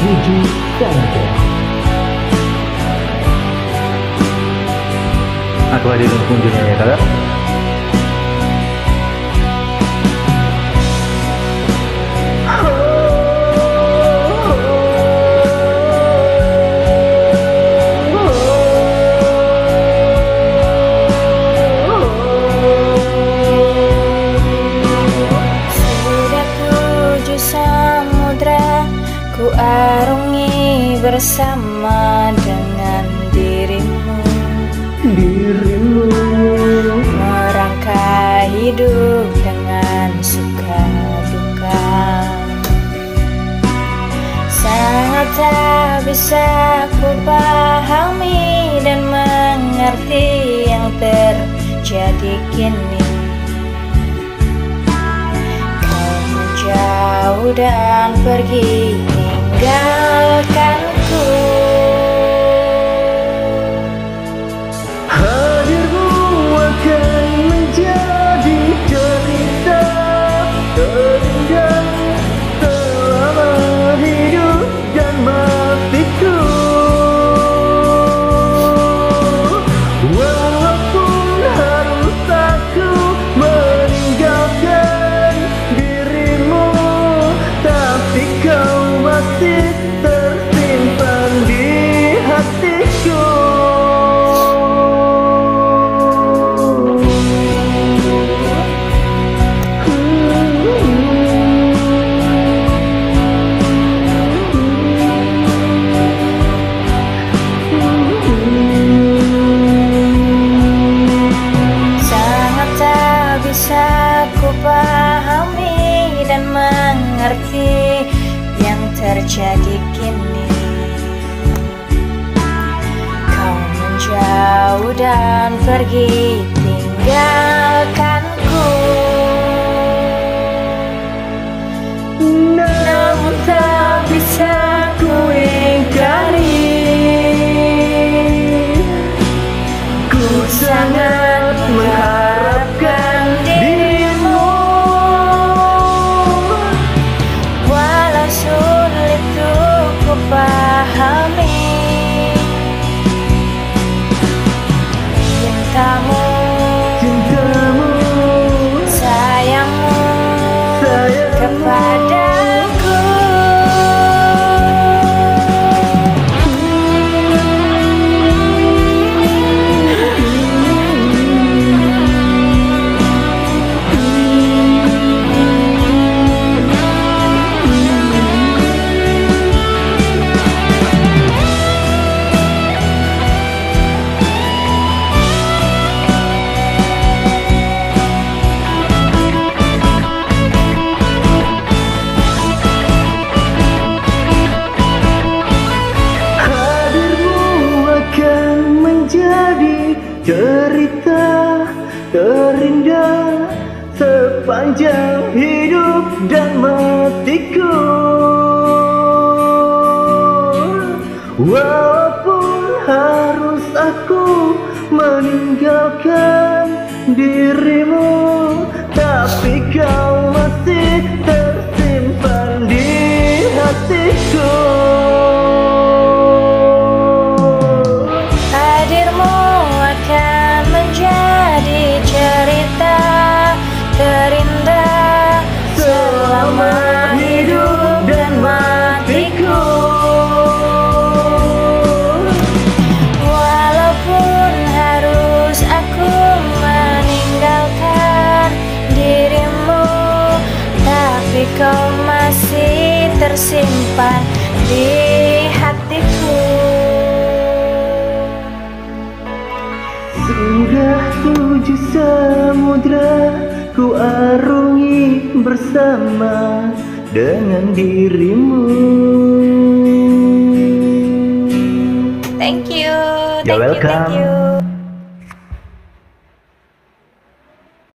tujuh Samudra. Aku hadir untuk kunjungnya ya kakak. Ku arungi bersama dengan dirimu, merangkai hidup dengan suka duka. Sangat tak bisa ku pahami dan mengerti yang terjadi kini. Jauh dan pergi tinggalkanku. Hadirmu akan menjadi cerita terindah selama hidup dan matiku. Walaupun harus aku meninggalkan dirimu, tapi kau masih tersimpan di hatiku. Sangat tak bisa ku pahami dan mengerti yang terjadi kini. Kau menjauh dan pergi tinggalkanku. Namun tak bisa ku ingkari, Ku sangat mengharapkan dirimu. walau sulit untuk ku pahami. Cintamu, sayangmu kepadaku. Cerita terindah sepanjang hidup dan matiku. Walaupun harus aku meninggalkan dirimu, tapi kau masih tersimpan di hatiku. Hadirmu akan menjadi cerita terindah selama hidup dan matiku. Walaupun harus aku meninggalkan dirimu, tapi kau masih tersimpan di hatiku. Sudah 7 samudra ku arungi bersama dengan dirimu. Thank you, You're welcome. thank you.